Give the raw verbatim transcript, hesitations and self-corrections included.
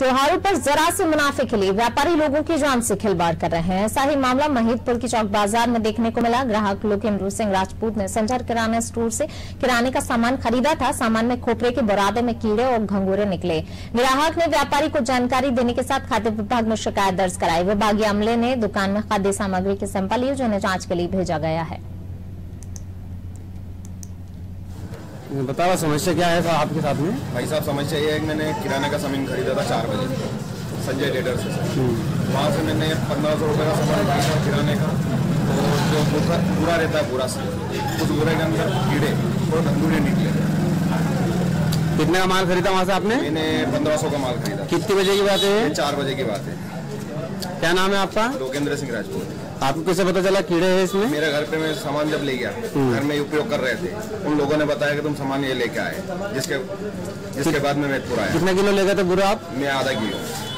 त्योहारों पर जरा से मुनाफे के लिए व्यापारी लोगों की जान से खिलवाड़ कर रहे हैं। ऐसा ही मामला महिदपुर की चौक बाजार में देखने को मिला। ग्राहक लोकेंद्र सिंह राजपूत ने संजर किराना स्टोर से किराने का सामान खरीदा था। सामान में खोपरे के बुरादे में कीड़े और घंघोरे निकले। ग्राहक ने व्यापारी को जानकारी देने के साथ खाद्य विभाग में शिकायत दर्ज कराई। विभागीय अमले ने दुकान में खाद्य सामग्री के सैंपल लिए, जिन्हें जांच के लिए भेजा गया है। बताओ समस्या क्या है आपके साथ में? भाई साहब समस्या ये है कि मैंने किराने का सामान खरीदा था चार बजे संजय ट्रेडर से सर। वहाँ से मैंने पंद्रह सौ रुपये का सामान खरीदा किराने का। तो जो पूरा रहता है पूरा उस पूरे के अंदर कीड़े और घंघोरे निकले। कितने का माल खरीदा वहाँ से आपने? मैंने पंद्रह सौ का माल खरीदा। कितने बजे की बात है? चार बजे की बात है। क्या नाम है आपका? लोकेंद्र सिंह राजपूत। आपको कैसे पता चला कीड़े हैं इसमें? मेरे घर पे मैं सामान जब ले गया, घर में उपयोग कर रहे थे, उन लोगों ने बताया कि तुम सामान ये लेके आए, जिसके जिसके बाद में मैं पूरा आया। कितना किलो ले गए थे बुरा आप? मैं आधा किलो।